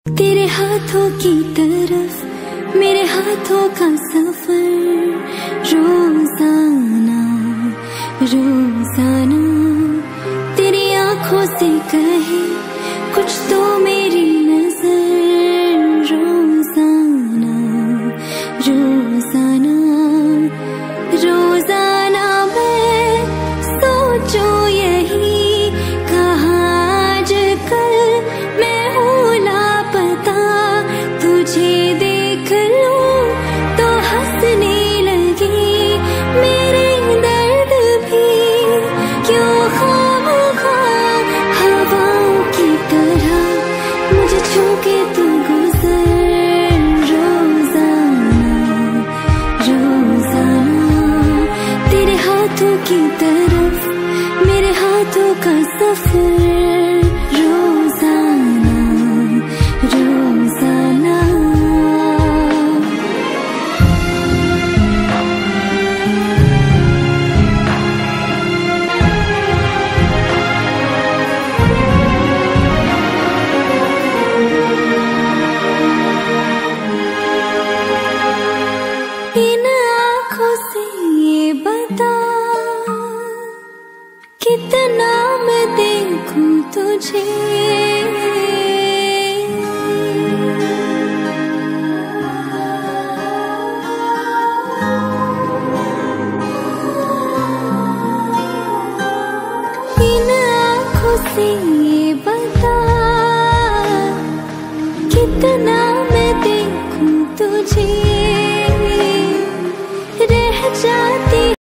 तेरे हाथों की तरफ मेरे हाथों का सफर, रोजाना रोजाना तेरी आंखों से कहे कुछ तो मेरी नजर, रोजाना रोजाना रोजाना मैं सोचूं यही, कहाँ आजकल मैं हूँ लापता, तुझे देख लूं तो हंसने लगी, मेरे दर्द भी क्यों खामख़ाँ हवाओं की तरह मुझे छू के तू गुजर, रोजाना रोजाना तेरे हाथों की तरफ मेरे हाथों का सफर, रोजाना रोजाना। इन आँखों से ये बता कितना मैं देखूं तुझे, इन आँखों से